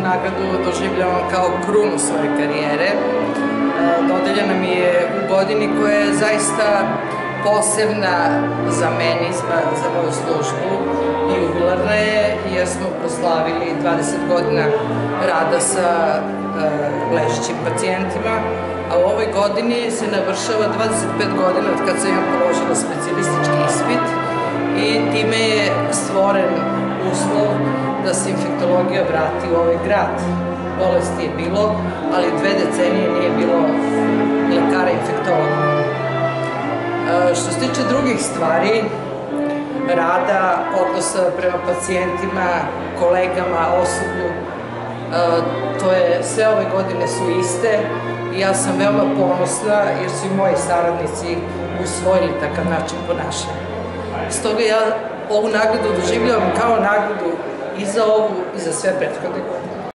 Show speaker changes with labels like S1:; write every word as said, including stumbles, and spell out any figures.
S1: nagradu doživljavam kao krunu svoje karijere. Dodeljena mi je u godini koja je zaista posebna za meni, za moju službu, i jubilarna je jer smo proslavili dvadeset godina rada sa ležećim pacijentima, a u ovoj godini se navršava dvadeset pet godina od kad sam ja položila specijalistički ispit i time je stvoren uslov da se infektologija vrati u ovaj grad. Bolesti je bilo, ali dve decenije nije bilo lekara infektologa. Što se tiče drugih stvari, rada, odnosa prema pacijentima, kolegama, osoblju, to je, sve ove godine su iste i ja sam veoma ponosna jer su i moji saradnici usvojili takav način ponašanja. Stoga ja ovu nagradu doživljavam kao nagradu i za ovu i za sve prethodne godine.